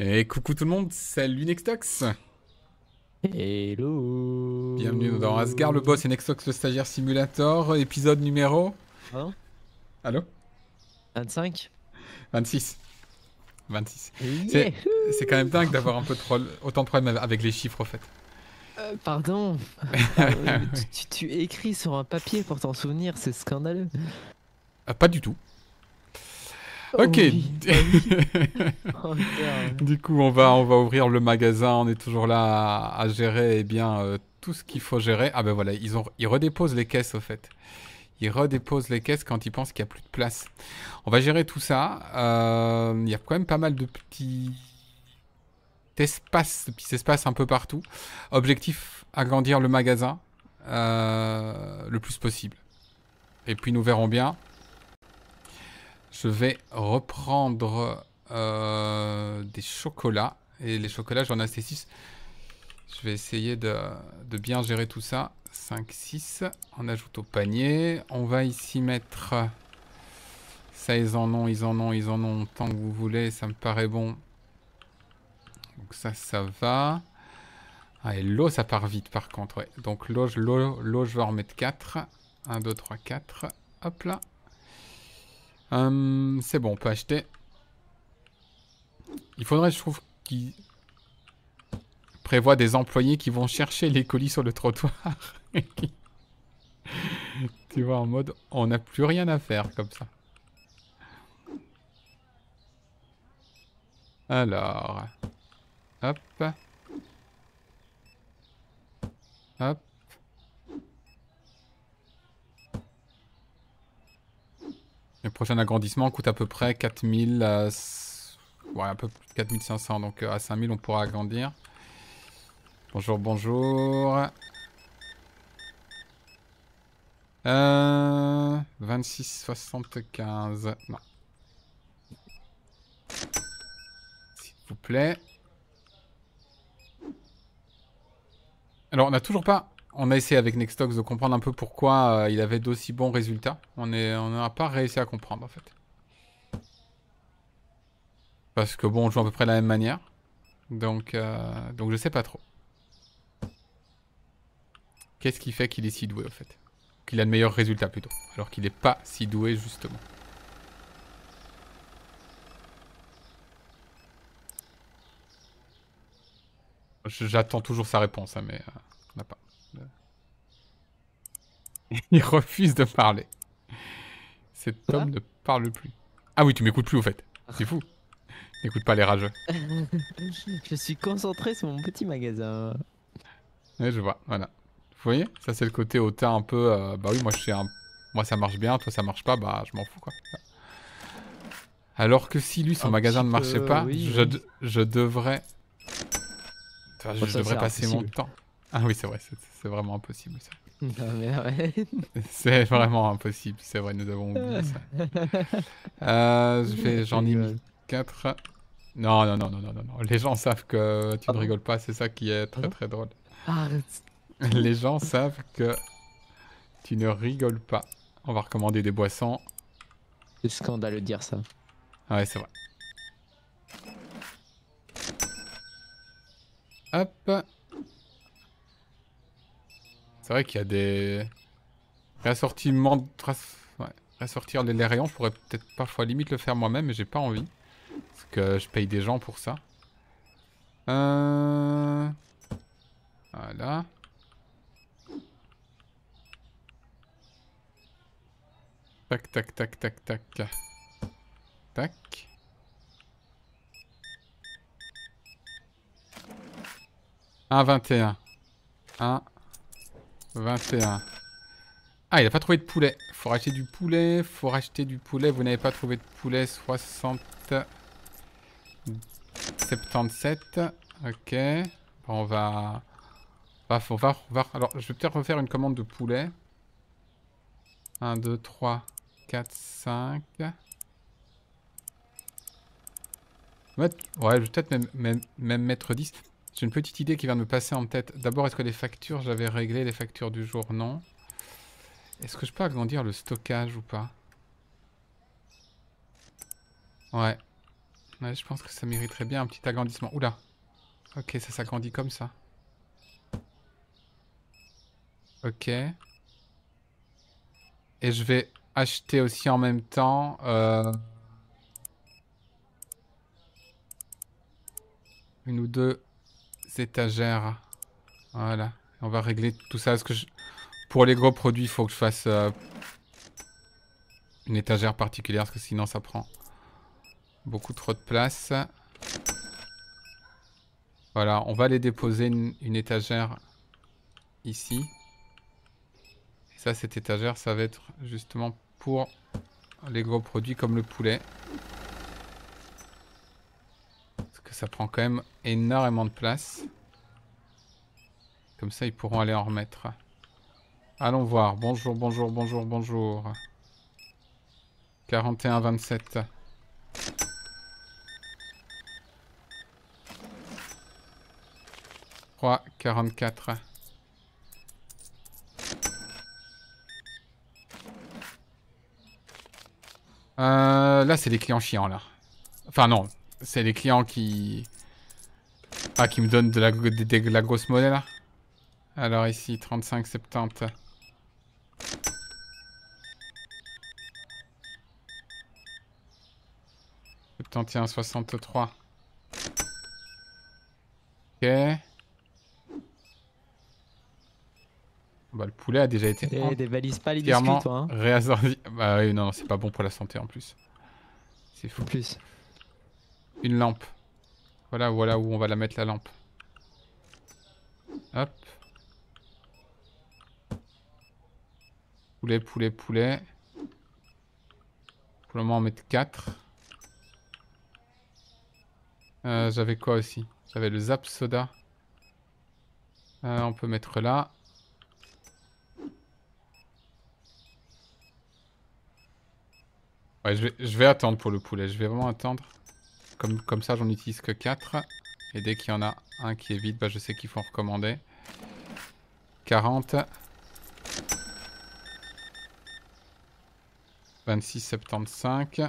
Et coucou tout le monde, salut Nextox. Hello. Bienvenue dans Asgard, le boss et Nextox le stagiaire simulator, épisode numéro... Hein? Allô? 25? 26. 26. C'est c'est quand même Yahoo! dingue d'avoir un peu autant de problèmes avec les chiffres au fait. Pardon. Pardon, tu écris sur un papier pour t'en souvenir, c'est scandaleux. Pas du tout. Oh Ok. oui, bah oui. Oh merde. Du coup, on va ouvrir le magasin. On est toujours là à gérer tout ce qu'il faut gérer. Ah ben voilà, ils redéposent les caisses au fait. Ils redéposent les caisses quand ils pensent qu'il n'y a plus de place. On va gérer tout ça. Il y a quand même pas mal de petits espaces un peu partout. Objectif, agrandir le magasin le plus possible. Et puis nous verrons bien. Je vais reprendre des chocolats. Et les chocolats, j'en ai assez 6. Je vais essayer de bien gérer tout ça. 5, 6. On ajoute au panier. On va ici mettre... Ça, ils en ont, ils en ont, ils en ont tant que vous voulez. Ça me paraît bon. Donc ça va. Ah, et l'eau, ça part vite par contre. Ouais. Donc l'eau, je vais en remettre 4. 1, 2, 3, 4. Hop là. C'est bon, on peut acheter. Il faudrait, je trouve, qu'ils prévoient des employés qui vont chercher les colis sur le trottoir. Tu vois, en mode, on n'a plus rien à faire comme ça. Alors, hop, hop. Le prochain agrandissement coûte à peu près 4000, ouais, un peu plus de 4500, donc à 5000 on pourra agrandir. Bonjour, bonjour. 26,75. Non. S'il vous plaît. Alors, on n'a toujours pas... On a essayé avec Nextox de comprendre un peu pourquoi il avait d'aussi bons résultats. On n'a pas réussi à comprendre, en fait. Parce que bon, on joue à peu près de la même manière. Donc je sais pas trop. Qu'est-ce qui fait qu'il est si doué, au fait? Qu'il a de meilleurs résultats, plutôt. Alors qu'il n'est pas si doué, justement. J'attends toujours sa réponse, hein, mais on n'a pas. Il refuse de parler. Cet Quoi? homme ne parle plus. Ah oui, tu m'écoutes plus, au fait. C'est fou. N'écoute pas les rageux. Je suis concentré sur mon petit magasin. Ouais, je vois, voilà. Vous voyez? Ça, c'est le côté hautain un peu... bah oui, moi, moi, ça marche bien, toi, ça marche pas, bah, je m'en fous, quoi. Alors que si lui, son Un magasin petit ne marchait peu, pas, oui, oui. je devrais... Enfin, Bon, je ça, devrais c'est passer mon impossible. temps. Ah oui, c'est vrai, c'est vraiment impossible, ça. Non, mais arrête. C'est vraiment impossible, c'est vrai, nous avons oublié ça. Je J'en ai mis rigole. 4. Non, non, non, non, non, non, non. Les gens savent que tu Ah ne non? rigoles pas, c'est ça qui est Ah très non? très drôle. Arrête. Les gens savent que tu ne rigoles pas. On va recommander des boissons. C'est scandaleux de dire ça. Ah ouais, c'est vrai. Hop. C'est vrai qu'il y a des... Réassortiments de ouais. Réassortir les rayons, je pourrais peut-être parfois limite le faire moi-même, mais j'ai pas envie. Parce que je paye des gens pour ça. Voilà. Tac, tac, tac, tac, tac. Tac. Un 21. Un 21. Ah, il a pas trouvé de poulet. Faut racheter du poulet. Faut racheter du poulet. Vous n'avez pas trouvé de poulet. 60... 77. Ok. Bon, alors, je vais peut-être refaire une commande de poulet. 1, 2, 3, 4, 5. Ouais, je vais peut-être même mettre 10. J'ai une petite idée qui vient de me passer en tête. D'abord, est-ce que les factures, j'avais réglé les factures du jour? Non. Est-ce que je peux agrandir le stockage ou pas? Ouais. Ouais, je pense que ça mériterait bien un petit agrandissement. Oula. Ok, ça s'agrandit comme ça. Ok. Et je vais acheter aussi en même temps... une ou deux étagères. Voilà. On va régler tout ça. Parce que pour les gros produits, il faut que je fasse une étagère particulière. Parce que sinon, ça prend beaucoup trop de place. Voilà. On va les déposer une étagère ici. Et ça, cette étagère, ça va être justement pour les gros produits comme le poulet. Parce que ça prend quand même énormément de place. Comme ça, ils pourront aller en remettre. Allons voir. Bonjour, bonjour, bonjour, bonjour. 41,27. 3,44. Là, c'est des clients chiants, là. Enfin, non. C'est les clients qui... Ah, qui me donnent de la grosse monnaie, là. Alors, ici, 35,70. 71,63. Ok. Bah, le poulet a déjà été Et dévalise pas les biscuits, entièrement toi. Hein. réassorti. Bah oui, non, c'est pas bon pour la santé en plus. C'est fou. En plus. Une lampe. Voilà où on va la mettre la lampe. Hop. Poulet, poulet, poulet. Pour le moment, on met 4. J'avais quoi aussi? J'avais le Zap Soda. On peut mettre là. Ouais, je vais attendre pour le poulet. Je vais vraiment attendre. Comme ça, j'en utilise que 4. Et dès qu'il y en a un qui est vide, bah, je sais qu'il faut en recommander. 40. 26,75.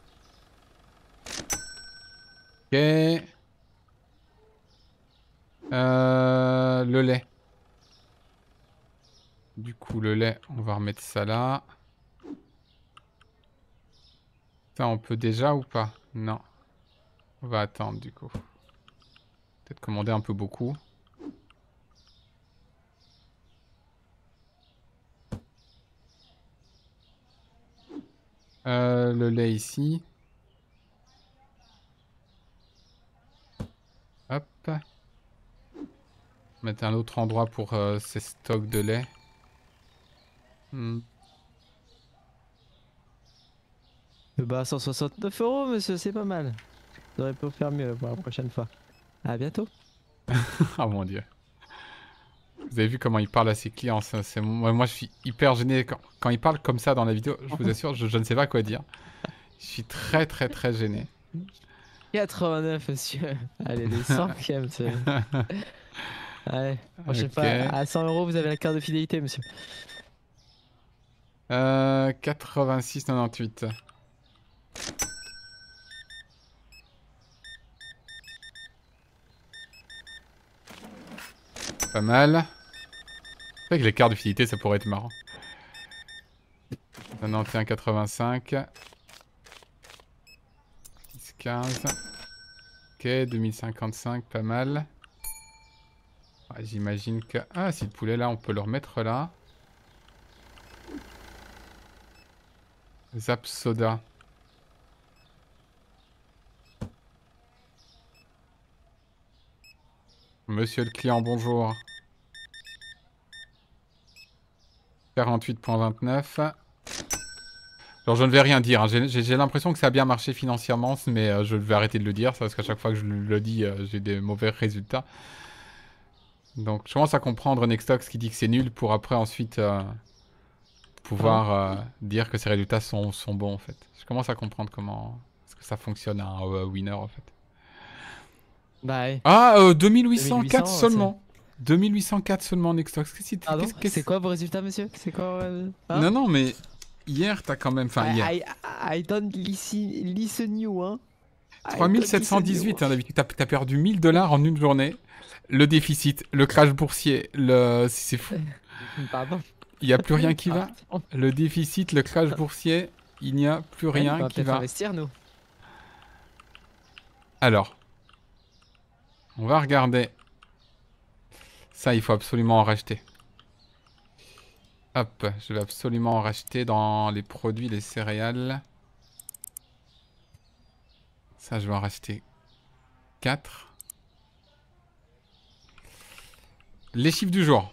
Ok. Le lait. Du coup, le lait, on va remettre ça là. Ça, on peut déjà ou pas? Non. On va attendre du coup. Peut-être commander un peu beaucoup. Le lait ici. Hop. Mettre un autre endroit pour ces stocks de lait. Bah 169 €, monsieur, c'est pas mal. Vous auriez pu faire mieux pour la prochaine fois. À bientôt. Oh mon dieu. Vous avez vu comment il parle à ses clients. Moi, je suis hyper gêné. Quand il parle comme ça dans la vidéo, je vous assure, je ne sais pas quoi dire. Je suis très très très gêné. 89, monsieur. Allez, les 100 monsieur. Allez, prochaine fois, à 100 €, vous avez la carte de fidélité, monsieur. 86,98. Pas mal. C'est vrai que les cartes de fidélité, ça pourrait être marrant. 91,85. 15. Ok, 2055, pas mal. Ouais, j'imagine que... Ah, si le poulet là, on peut le remettre là. Zap Soda. Monsieur le client, bonjour. 48,29. Alors je ne vais rien dire, hein. J'ai l'impression que ça a bien marché financièrement, mais je vais arrêter de le dire, parce qu'à chaque fois que je le dis, j'ai des mauvais résultats. Donc je commence à comprendre Nextox qui dit que c'est nul pour après ensuite pouvoir dire que ses résultats sont bons en fait. Je commence à comprendre comment est-ce que ça fonctionne un winner en fait. Bah ouais. Ah, 2804 2800, seulement. 2804 seulement Nextox. Pardon, c'est quoi vos résultats, monsieur? C'est quoi hein? Non, non, mais hier, t'as quand même... Enfin, hier. I don't listen you, hein. 3718, hein, David. T'as perdu 1000 $ en une journée. Le déficit, le crash boursier, c'est fou. Pardon. Il n'y a plus rien qui va. Le déficit, le crash boursier, il n'y a plus rien qui va. On va investir, nous. Alors, on va regarder. Ça, il faut absolument en racheter. Hop, je vais absolument en racheter dans les produits, les céréales. Ça, je vais en racheter 4. Les chiffres du jour.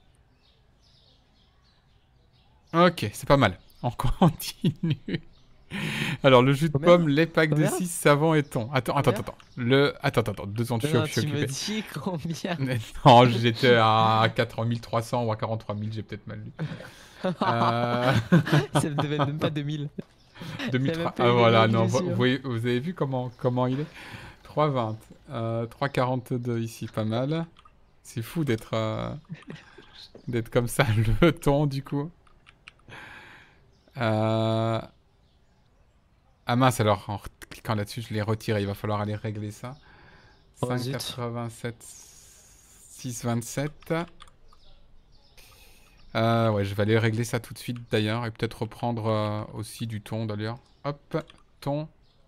Ok, c'est pas mal. On continue. Alors, le jus de pomme, les packs de 6, savon et thon. Attends. Attends, 2 secondes, je suis occupé. Tu me dis combien? Non, j'étais à 4300 ou à 43 000, j'ai peut-être mal lu. Ça ne devait même pas 2000. 2003. Ah voilà, non, vous avez vu comment il est? 3,20. 3,42 ici, pas mal. C'est fou d'être comme ça, le thon, du coup. Ah mince, alors, en cliquant là-dessus, je l'ai retiré. Il va falloir aller régler ça. 5,87, 6,27. Ouais, je vais aller régler ça tout de suite, d'ailleurs. Et peut-être reprendre aussi du thon, d'ailleurs. Hop, thon.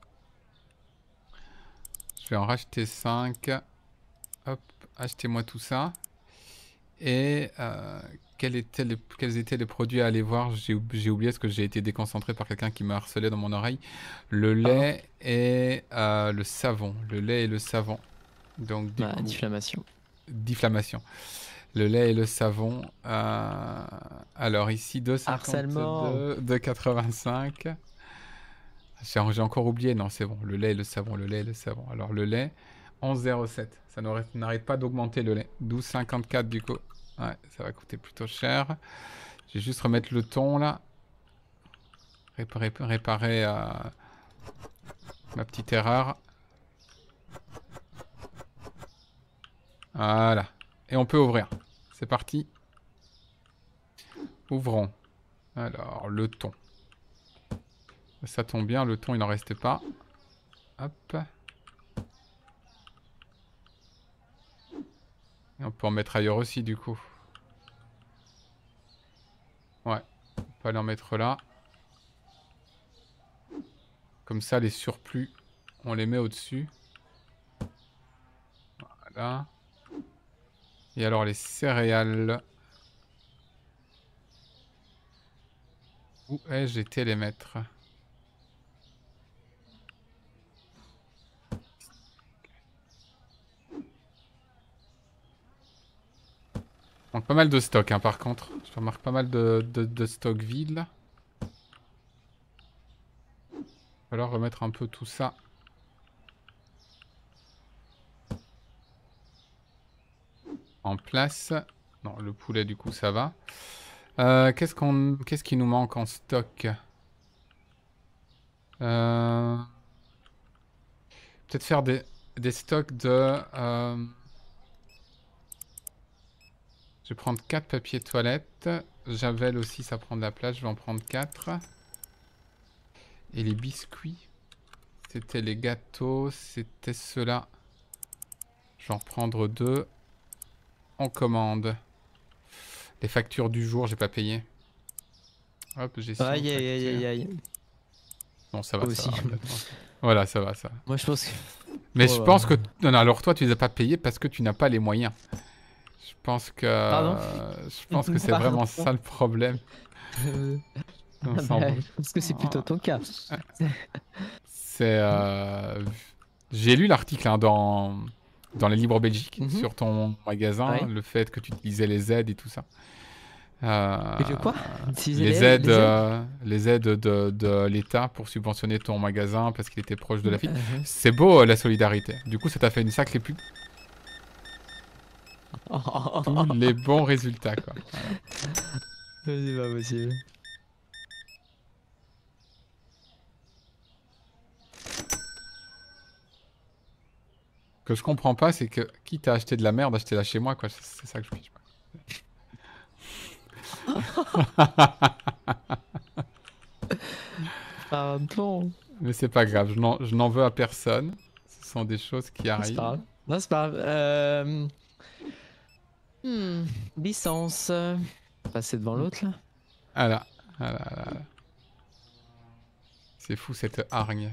Je vais en racheter 5. Hop, achetez-moi tout ça. Et quels étaient les produits à aller voir? J'ai oublié parce que j'ai été déconcentré par quelqu'un qui m'a harcelé dans mon oreille. Le lait et le savon. Le lait et le savon. Donc, du coup, diffamation. Diffamation. Le lait et le savon. Alors ici, 2,52, 2,85. J'ai encore oublié. Non, c'est bon. Le lait et le savon, le lait et le savon. Alors le lait, 11,07. Ça n'arrête pas d'augmenter le lait. 12,54 du coup. Ouais, ça va coûter plutôt cher. Je vais juste remettre le thon là. Réparer ma petite erreur. Voilà. Et on peut ouvrir. C'est parti. Ouvrons. Alors, le thon. Ça tombe bien, le thon il n'en restait pas. Hop. Et on peut en mettre ailleurs aussi du coup. Ouais, on peut aller en mettre là. Comme ça, les surplus, on les met au-dessus. Voilà. Et alors les céréales. Où ai-je été les mettre? Donc pas mal de stock hein, par contre. Je remarque pas mal de stock vide là. Il va falloir remettre un peu tout ça. En place. Non, le poulet du coup ça va. Qu'est-ce qui nous manque en stock? Peut-être faire des stocks de... Je vais prendre 4 papiers toilettes. Javel aussi, ça prend de la place. Je vais en prendre 4. Et les biscuits. C'était les gâteaux. C'était ceux-là. Je vais en prendre 2. On commande. Les factures du jour, j'ai pas payé. Hop, j'ai 6 Aïe, aïe, aïe, aïe, aïe. Non, ça va, Moi ça aussi. va. Voilà, ça va, ça va. Moi, je pense que... Mais je pense que... Non, alors toi, tu les as pas payés parce que tu n'as pas les moyens. Je pense que... Pardon? Je pense que c'est vraiment ça le problème. Je pense que c'est plutôt ton cas. C'est... J'ai lu l'article hein, dans les Libres Belgique sur ton magasin, Ouais. le fait que tu utilisais les aides et tout ça. Quoi? Les aides de l'État pour subventionner ton magasin parce qu'il était proche de la ville. C'est beau la solidarité. Du coup, ça t'a fait une sacrée pub. Tous les bons résultats, quoi. Voilà. C'est pas possible. Ce que je comprends pas, c'est que quitte à acheter de la merde, achetez-la chez moi, quoi. C'est ça que je pige pas. Pardon. Mais c'est pas grave, je n'en veux à personne. Ce sont des choses qui C'est arrivent. pas grave. Non, c'est pas grave. Licence. Passer devant l'autre là. Ah là, ah là, ah là, ah là. C'est fou cette hargne.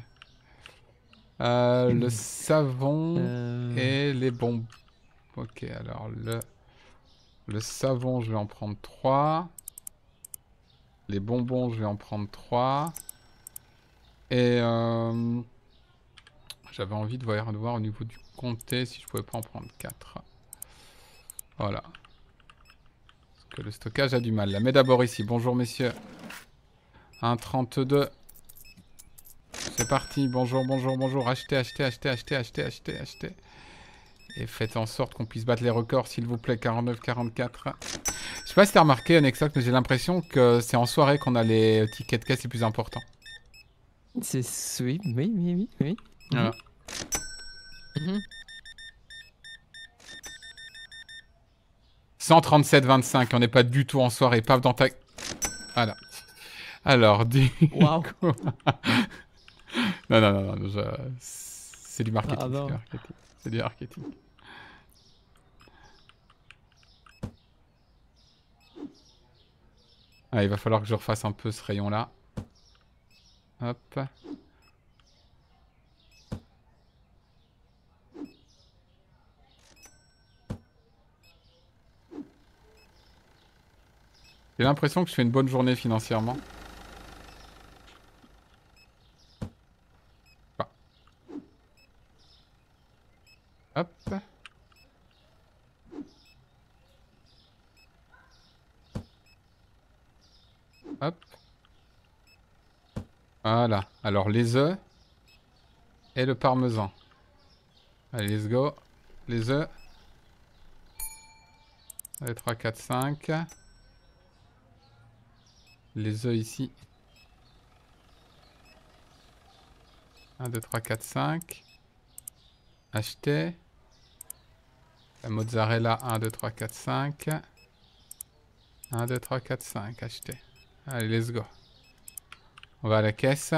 Le savon et les bonbons. Ok, alors le savon, je vais en prendre 3. Les bonbons, je vais en prendre 3. Et j'avais envie de voir au niveau du comté si je pouvais pas en prendre 4. Voilà. Parce que le stockage a du mal. La mets d'abord ici. Bonjour messieurs. 1,32. C'est parti. Bonjour, bonjour, bonjour. Achetez, achetez, achetez, achetez, achetez, achetez, achetez. Et faites en sorte qu'on puisse battre les records, s'il vous plaît. 49, 44. Je sais pas si t'as remarqué, Nexoc, mais j'ai l'impression que c'est en soirée qu'on a les tickets de caisse les plus importants. C'est... Oui, oui, oui, oui, oui. Voilà. 137,25. On n'est pas du tout en soirée. Paf dans ta... Voilà. Alors, du coup... non, non, non, non. C'est du marketing. C'est du marketing. C'est du marketing. Ah, il va falloir que je refasse un peu ce rayon-là. Hop. J'ai l'impression que je fais une bonne journée financièrement. Bah. Hop. Hop. Voilà. Alors les œufs et le parmesan. Allez, let's go. Les œufs. Allez, 3, 4, 5. Les œufs ici. 1, 2, 3, 4, 5. Acheter. La mozzarella, 1, 2, 3, 4, 5. 1, 2, 3, 4, 5. Acheter. Allez, let's go. On va à la caisse.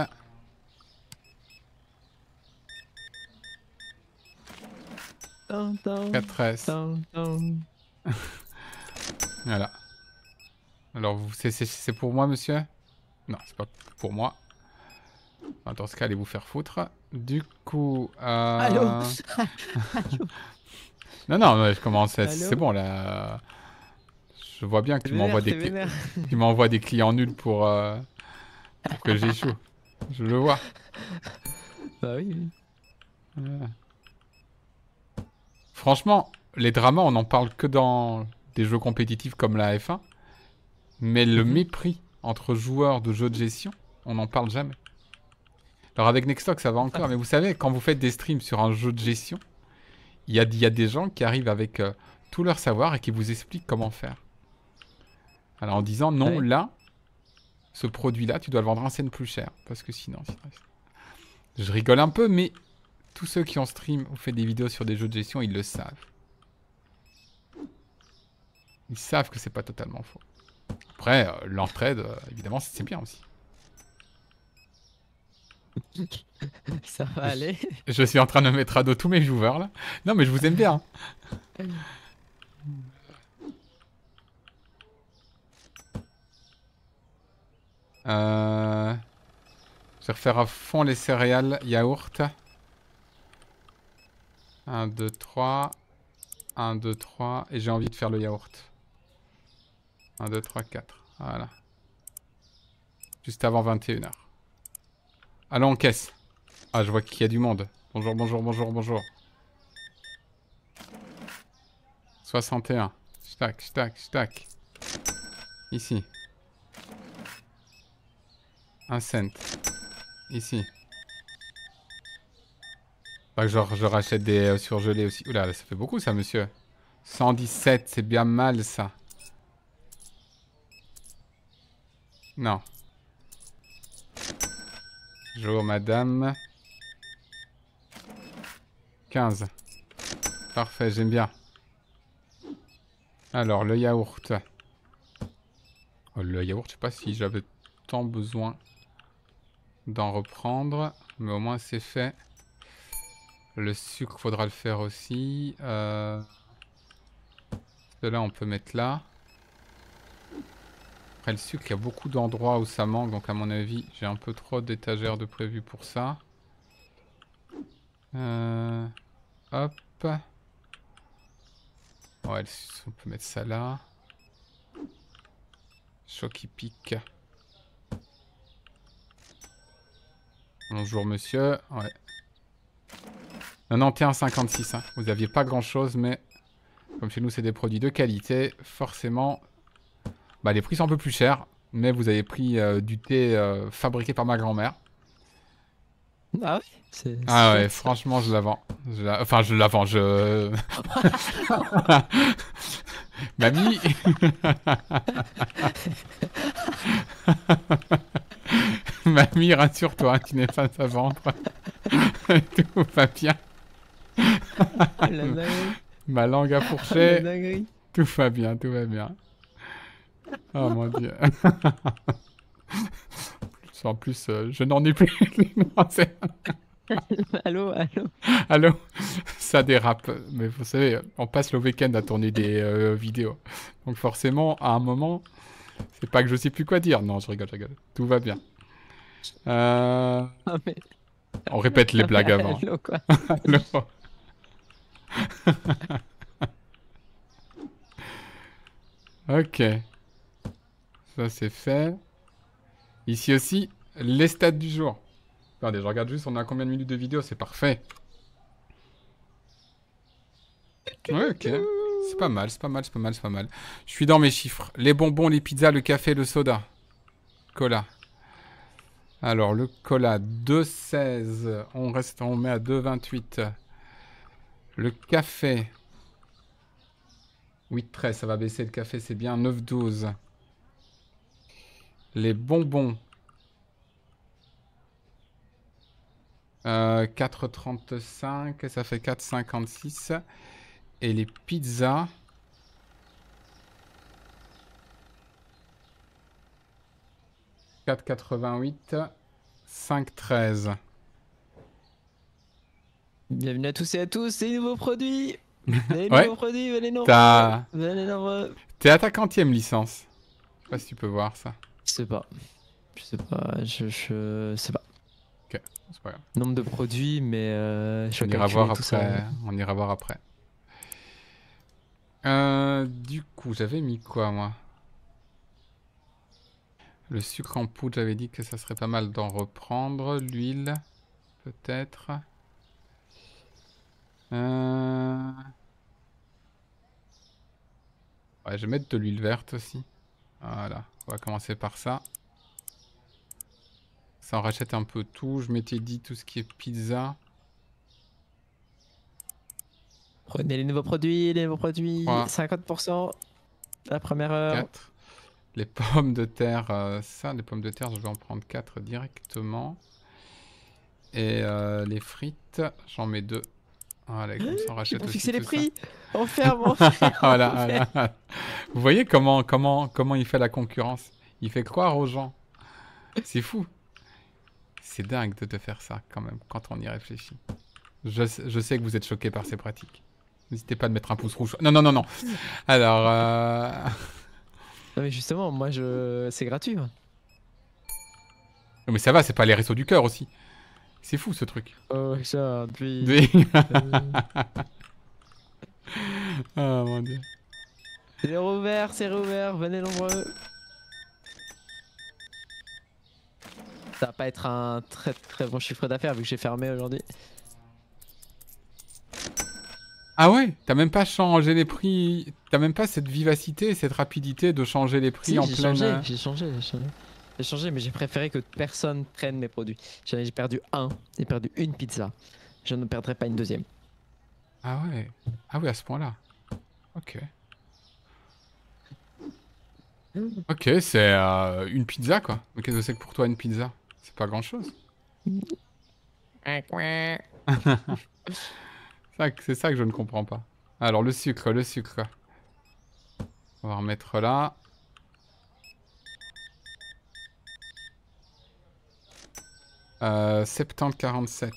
Dun, dun, 4S. dun, dun. Voilà. Alors, c'est pour moi, monsieur? Non, c'est pas pour moi. Enfin, dans ce cas, allez vous faire foutre. Du coup... Allô. Non, non, je commence à... C'est bon, là... Je vois bien que tu m'envoies des clients nuls pour que j'échoue. Je le vois. Bah oui. Franchement, les dramas, on n'en parle que dans des jeux compétitifs comme la F1. Mais le mépris entre joueurs de jeux de gestion, on n'en parle jamais. Alors avec Nextock, ça va encore. Mais vous savez, quand vous faites des streams sur un jeu de gestion, il y a des gens qui arrivent avec tout leur savoir et qui vous expliquent comment faire. Alors en disant, non, là, ce produit-là, tu dois le vendre un cent plus cher. Parce que sinon... Je rigole un peu, mais tous ceux qui ont stream ou fait des vidéos sur des jeux de gestion, ils le savent. Ils savent que c'est pas totalement faux. Après, l'entraide, évidemment, c'est bien aussi. Ça va aller. Je suis en train de mettre à dos tous mes viewers, là. Non, mais je vous aime bien. Je vais refaire à fond les céréales, yaourt. 1, 2, 3. 1, 2, 3. Et j'ai envie de faire le yaourt. 1, 2, 3, 4. Voilà. Juste avant 21h. Allons en caisse. Ah, je vois qu'il y a du monde. Bonjour, bonjour, bonjour, bonjour. 61. Stack, stack, stack. Ici. 1 cent. Ici. Pas que je rachète des surgelés aussi. Oula, ça fait beaucoup ça, monsieur. 117, c'est bien mal ça. Non. Bonjour madame. 15. Parfait, j'aime bien. Alors, le yaourt. Oh, le yaourt, je sais pas si j'avais tant besoin d'en reprendre. Mais au moins c'est fait. Le sucre, faudra le faire aussi. Cela, on peut mettre là. Après, le sucre, il y a beaucoup d'endroits où ça manque. Donc, à mon avis, j'ai un peu trop d'étagères de prévu pour ça. Hop. Ouais, on peut mettre ça là. Chaud qui pique. Bonjour, monsieur. Ouais. 91,56. Hein. Vous aviez pas grand-chose, mais... Comme chez nous, c'est des produits de qualité. Forcément... Bah, les prix sont un peu plus chers. Mais vous avez pris du thé fabriqué par ma grand-mère. Ah ouais, c'est Ah ouais, chouette, ça. franchement, je la vends. Enfin, je la vends, je... Mamie. Mamie, rassure-toi, tu n'es pas à vendre. Tout va bien. La dinguerie. Ma langue à La fourcher. dinguerie. Tout va bien, tout va bien. Oh mon dieu. En plus, je n'en ai plus. Non, Allô, allô. allô. Ça dérape. Mais vous savez, on passe le week-end à tourner des vidéos. Donc forcément, à un moment, c'est pas que je sais plus quoi dire. Non, je rigole, je rigole. Tout va bien. Ah, mais... On répète les ah, mais blagues avant. allô, quoi. Allô. Ok. Ça, c'est fait. Ici aussi, les stats du jour. Attendez, je regarde juste, on a combien de minutes de vidéo, c'est parfait. Ouais, ok. C'est pas mal, c'est pas mal, c'est pas mal, c'est pas mal. Je suis dans mes chiffres. Les bonbons, les pizzas, le café, le soda. Cola. Alors, le cola, 2,16. On met à 2,28. Le café. 8,13, ça va baisser le café, c'est bien. 9,12. Les bonbons. 4,35, ça fait 4,56. Et les pizzas. 4,88. 5,13. Bienvenue à tous et à tous, les nouveaux produits. Les Ouais. nouveaux produits, venez nombreux. T'as... Venez nombreux. T'es à ta quantième licence. Je sais pas si tu peux voir ça. Je sais pas. Je sais pas, je sais pas. Ok, c'est pas grave. Nombre de produits, mais je On vais ira calculer voir tout ça. après. On ira voir après. Du coup, j'avais mis quoi, moi? Le sucre en poudre, j'avais dit que ça serait pas mal d'en reprendre. L'huile, peut-être. Ouais, je vais mettre de l'huile verte aussi. Voilà, on va commencer par ça. Ça en rachète un peu tout. Je m'étais dit tout ce qui est pizza. Prenez les nouveaux produits, 3, 50%. La première heure. 4. Les pommes de terre, les pommes de terre, je vais en prendre 4 directement. Et les frites, j'en mets 2. Voilà, comme ça on rachète Pour aussi fixer les tout ça. prix. On ferme, on ferme. Voilà, voilà. Vous voyez comment il fait la concurrence? Il fait croire aux gens. C'est fou. C'est dingue de te faire ça quand même, quand on y réfléchit. Je sais que vous êtes choqués par ces pratiques. N'hésitez pas à mettre un pouce rouge. Non, non, non, non. Alors, Non mais justement, moi c'est gratuit. Moi. mais ça va, c'est pas les restos du cœur aussi. C'est fou ce truc. Aujourd'hui. Oh mon dieu. C'est rouvert, venez nombreux. Ça va pas être un très très bon chiffre d'affaires vu que j'ai fermé aujourd'hui. Ah ouais, t'as même pas changé les prix. T'as même pas cette vivacité, cette rapidité de changer les prix Si, en pleine. j'ai changé, mais j'ai préféré que personne prenne mes produits. J'ai perdu j'ai perdu une pizza. Je ne perdrai pas une deuxième. Ah ouais. Ah ouais, à ce point-là. Ok. Ok, c'est une pizza quoi. Mais qu'est-ce que c'est que pour toi une pizza? C'est pas grand-chose. C'est ça que je ne comprends pas. Alors le sucre, le sucre. On va remettre là. 70-47.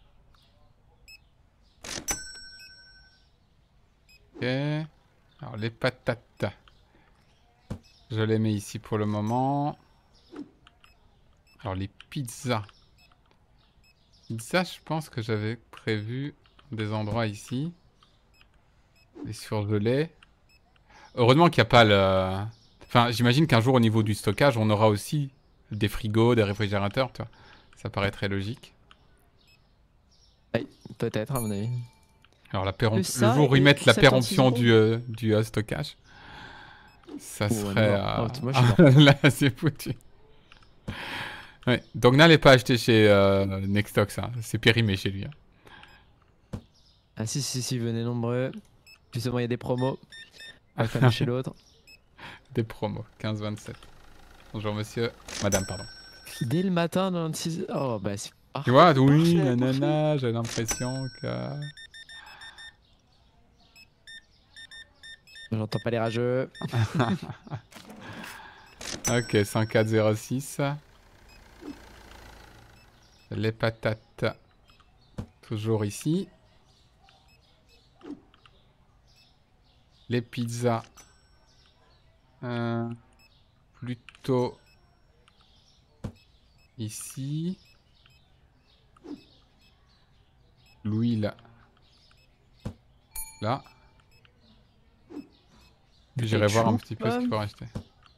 Ok. Alors les patates. Je les mets ici pour le moment. Alors les pizzas. Pizza, je pense que j'avais prévu des endroits ici. Les surgelés. Heureusement qu'il n'y a pas le... Enfin, j'imagine qu'un jour, au niveau du stockage, on aura aussi des frigos, des réfrigérateurs, tu vois. Ça paraît très logique. Oui, peut-être, à mon avis. Alors, le Ça jour où ils et mettent la 76 péremption euros. du stockage, ça Oh, on est serait... mort. Oh, moi, je suis mort. Là, c'est foutu. Ouais. Donc, n'allez pas acheter chez Nextox, hein. C'est périmé chez lui. Hein. Ah si, venez nombreux. Justement, il y a des promos. Pas comme chez l'autre. Des promos, 15-27. Bonjour monsieur. Madame, pardon. Dès le matin, 96... Oh, bah c'est Tu vois, parfait, oui, parfait, parfait. nanana, j'ai l'impression que... J'entends pas les rageux. Ok, 104-06. Les patates, toujours ici. Les pizzas, plutôt ici. L'huile, là. Puis j'irai voir un petit peu ce qu'il faut acheter.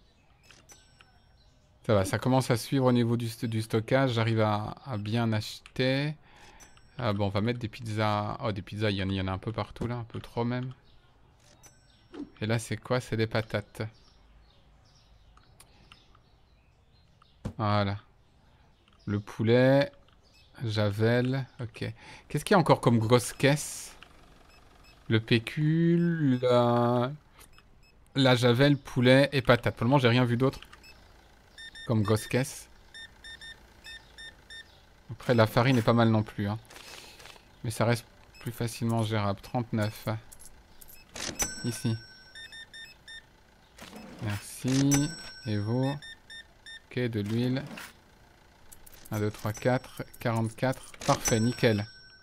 Ça va, ça commence à suivre au niveau du stockage. J'arrive à bien acheter. Bon, on va mettre des pizzas. Oh, des pizzas, il y en a un peu partout là, un peu trop même. Et là, c'est quoi? C'est des patates. Voilà. Le poulet, Javel, ok. Qu'est-ce qu'il y a encore comme grosse caisse? Le pécule, la Javel, poulet et patates. Pour le moment, j'ai rien vu d'autre comme grosse caisse. Après, la farine est pas mal non plus. Hein. Mais ça reste plus facilement gérable. 39. Ici. Merci. Et vous? Ok, de l'huile. 1, 2, 3, 4. 44. Parfait, nickel.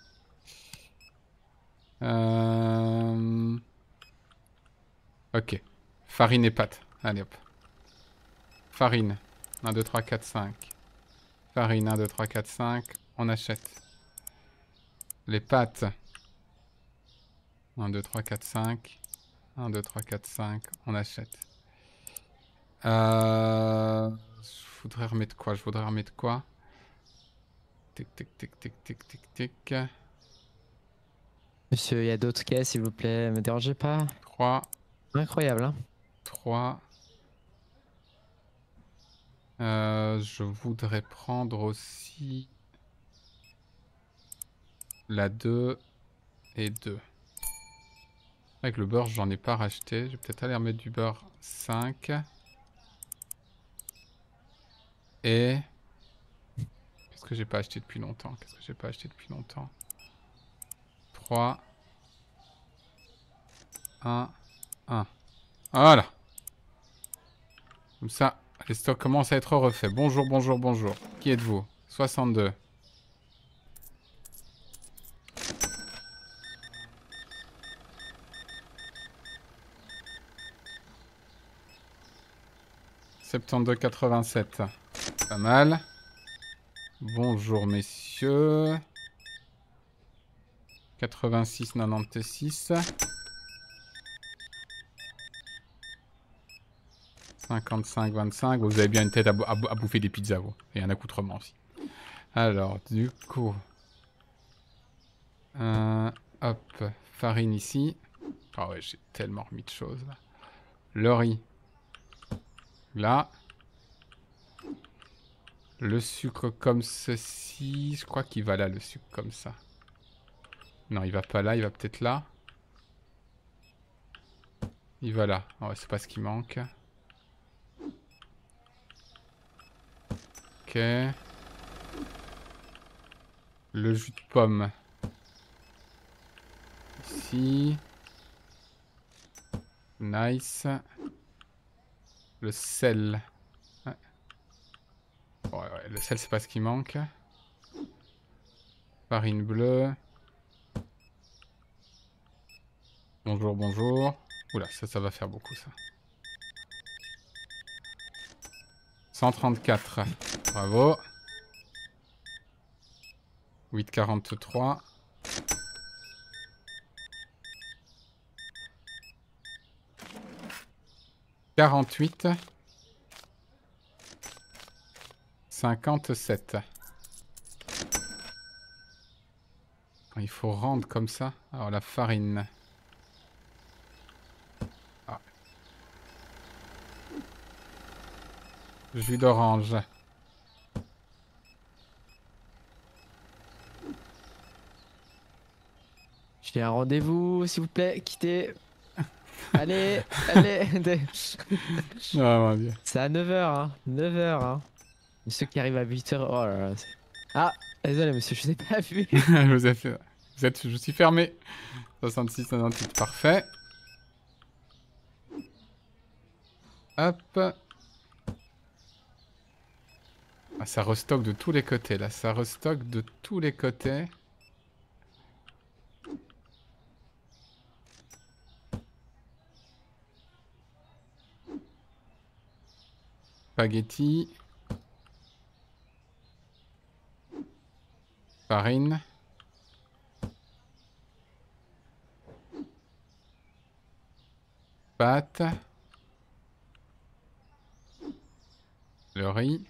Ok. Farine et pâtes. Allez hop. Farine. 1, 2, 3, 4, 5. Farine. 1, 2, 3, 4, 5. On achète. Les pâtes. 1, 2, 3, 4, 5. 1, 2, 3, 4, 5. On achète. Je voudrais remettre quoi? Je voudrais remettre quoi? Tic, tic, tic, tic, tic, tic, tic. Monsieur, il y a d'autres caisses, s'il vous plaît. Me dérangez pas. 3. Incroyable, hein. 3. Je voudrais prendre aussi la 2 et 2. Avec le beurre, j'en ai pas racheté. Je vais peut-être aller remettre du beurre 5. Et... Qu'est-ce que j'ai pas acheté depuis longtemps? 3. 1. 1. Voilà. Comme ça, les stocks commencent à être refaits. Bonjour, bonjour, bonjour. Qui êtes-vous? 62. « 72,87. Pas mal. Bonjour, messieurs. 86,96. 55,25. Vous avez bien une tête à bouffer des pizzas, vous. Et un accoutrement aussi. Alors, du coup... hop, farine ici. Ah ouais, j'ai tellement remis de choses, là. Le riz. Là. Le sucre comme ceci. Je crois qu'il va là, le sucre comme ça. Non, il va pas là, il va peut-être là. Il va là. Oh, c'est pas ce qui manque. Ok. Le jus de pomme. Ici. Nice. Le sel. Ouais, le sel, c'est pas ce qui manque. Farine bleue. Bonjour, bonjour. Oula, ça va faire beaucoup, ça. 134. Bravo. 8,43. « 48. 57. Il faut rendre comme ça. Alors la farine. Ah. Jus d'orange. J'ai un rendez-vous, s'il vous plaît, quittez. Allez, allez. Oh mon Dieu. C'est à 9h, hein. 9h, hein. Ceux qui arrivent à 8h. Oh là là. Ah, désolé, monsieur, je vous ai pas vu. Je suis fermé. 66, 98, parfait. Hop. Ah, ça restock de tous les côtés, là. Ça restock de tous les côtés. Spaghetti. Farine. Pâte. Le riz.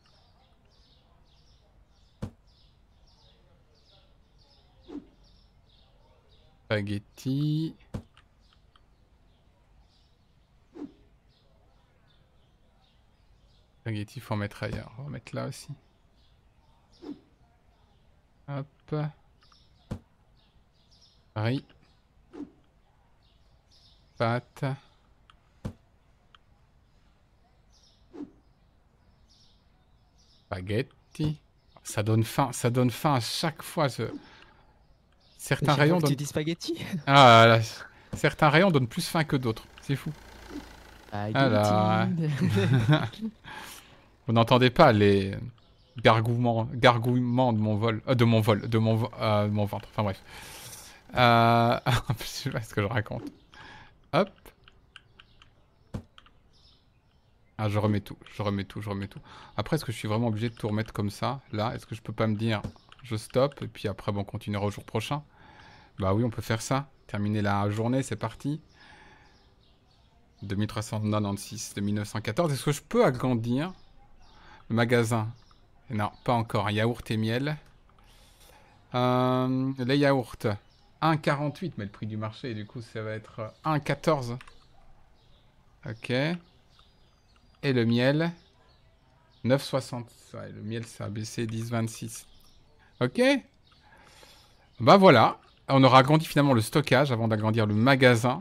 Spaghetti. Spaghetti, faut en mettre ailleurs. On va mettre là aussi. Hop. Riz. Pâte. Spaghetti. Ça donne faim à chaque fois. Certains rayons donnent... Tu dis spaghetti? Ah là, certains rayons donnent plus faim que d'autres. C'est fou. Alors, vous n'entendez pas les gargouillements de mon vol, de mon ventre. Enfin bref. Je sais pas ce que je raconte. Hop. Ah, je remets tout. Après, est-ce que je suis vraiment obligé de tout remettre comme ça, là? Est-ce que je peux pas me dire, je stoppe, et puis après, bon, on continuera au jour prochain? Bah oui, on peut faire ça. Terminer la journée, c'est parti. 2396, 2914. Est-ce que je peux agrandir le magasin? Non, pas encore. Yaourt et miel. Les yaourts. 1,48, mais le prix du marché, du coup, ça va être 1,14. Ok. Et le miel, 9,60. Ouais, le miel, ça a baissé 10,26. Ok. Bah voilà. On aura agrandi finalement le stockage avant d'agrandir le magasin.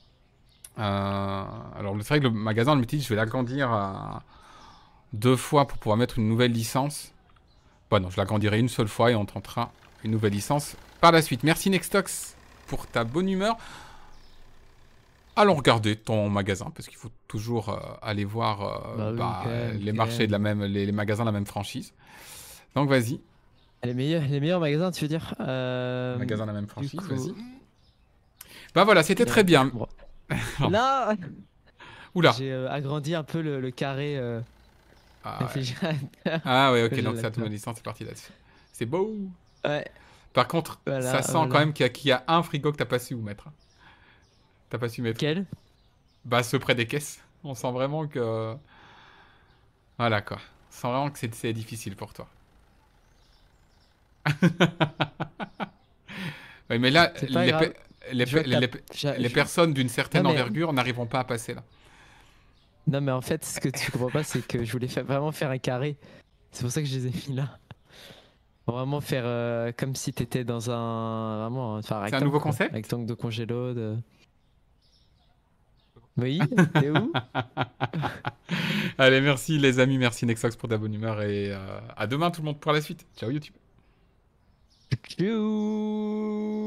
Alors, c'est vrai que le magasin, le multi, je vais l'agrandir 2 fois pour pouvoir mettre une nouvelle licence. Bon, non, je l'agrandirai une seule fois et on tentera une nouvelle licence par la suite. Merci Nextox pour ta bonne humeur. Allons regarder ton magasin, parce qu'il faut toujours aller voir les marchés de la même, les magasins de la même franchise. Donc vas-y. Les meilleurs magasins, tu veux dire Magasins de la même franchise, vas-y. Bah voilà, c'était très bien. Là, oula. J'ai agrandi un peu le carré. Ah ouais, ok, donc ça, ton licence, c'est parti là-dessus. C'est beau. Ouais. Par contre, voilà, ça sent quand même qu'il y a un frigo que t'as pas su où mettre. T'as pas su mettre. Quel? Bah, ceux près des caisses. On sent vraiment que... Voilà, quoi. On sent vraiment que c'est difficile pour toi. Oui, mais là, les personnes d'une certaine envergure n'arriveront pas à passer là. Non, mais en fait, ce que tu comprends pas, c'est que je voulais vraiment faire un carré. C'est pour ça que je les ai mis là. Pour vraiment faire comme si t'étais dans un... Vraiment, c'est un nouveau concept? Rectangle de congélo, de... Oui, t'es où? Allez, merci les amis, merci Nextox pour ta bonne humeur et à demain tout le monde pour la suite. Ciao YouTube. Ciao.